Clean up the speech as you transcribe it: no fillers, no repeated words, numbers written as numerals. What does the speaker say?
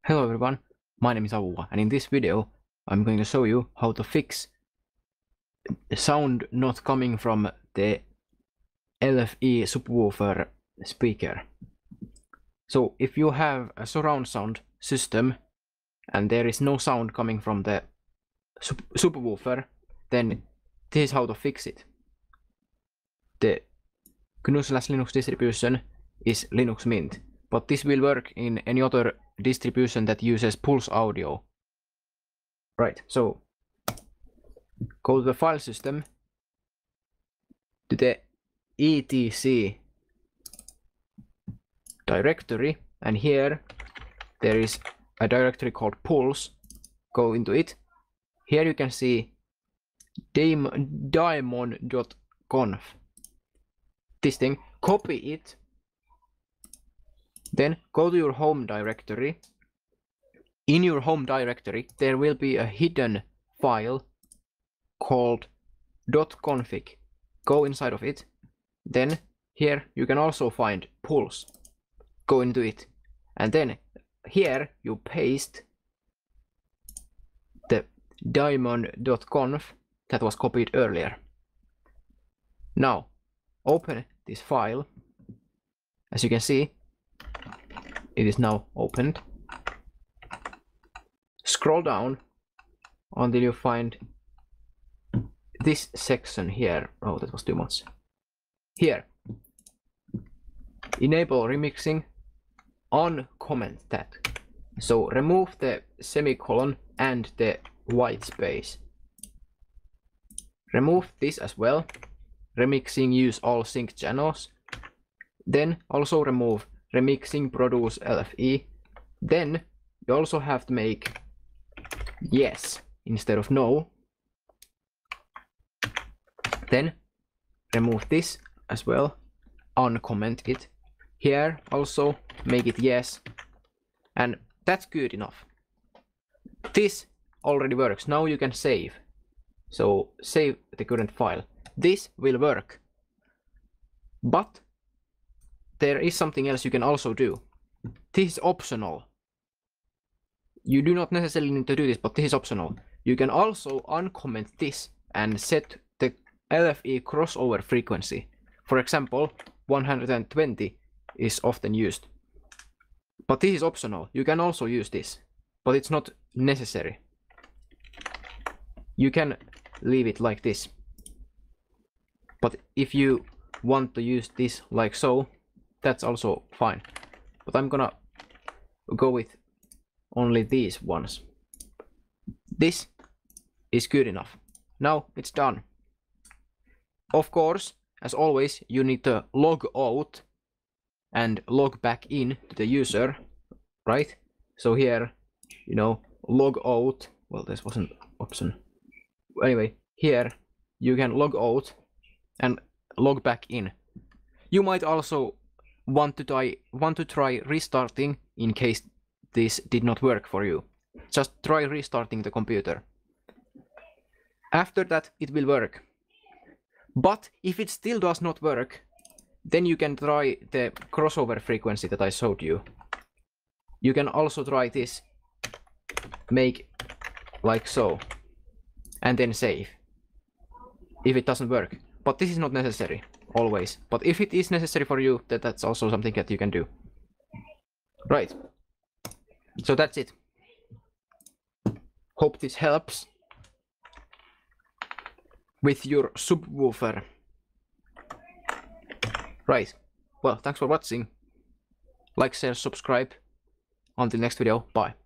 Hello everyone, my name is Aua, and in this video I'm going to show you how to fix the sound not coming from the LFE subwoofer speaker. So if you have a surround sound system and there is no sound coming from the subwoofer, then this is how to fix it. The GNU+Linux distribution is Linux Mint, but this will work in any other distribution that uses PulseAudio. Right, so go to the file system, to the etc directory, and here there is a directory called Pulse. Go into it. Here you can see daemon.conf. This thing, copy it. Then go to your home directory. In your home directory, there will be a hidden file called .config. Go inside of it. Then here you can also find Pulse. Go into it. And then here you paste the daemon.conf that was copied earlier. Now open this file. As you can see, it is now opened. Scroll down until you find this section here. Oh, that was too much. Here. Enable remixing. Uncomment that. So remove the semicolon and the white space. Remove this as well. Remixing use all sync channels. Then also remove remixing produce LFE. Then you also have to make yes instead of no. Then remove this as well, uncomment it. Here also make it yes, and that's good enough. This already works. Now you can save. So save the current file. This will work, but there is something else you can also do. This is optional. You do not necessarily need to do this, but this is optional. You can also uncomment this and set the LFE crossover frequency. For example, 120 is often used. But this is optional. You can also use this, but it's not necessary. You can leave it like this. But if you want to use this like so, that's also fine. But I'm gonna go with only these ones. This is good enough. Now it's done. Of course, as always, you need to log out and log back in to the user, right? So here, log out. Well, this wasn't an option. Anyway, here you can log out and log back in. You might also want to try restarting in case this did not work for you. Just try restarting the computer. After that, it will work. But if it still does not work, then you can try the crossover frequency that I showed you. You can also try this. Make like so. And then save. If it doesn't work. But this is not necessary, always. But if it is necessary for you, that's also something that you can do. Right. So that's it. Hope this helps with your subwoofer. Right. Well, thanks for watching. Like, share, subscribe. Until next video, bye.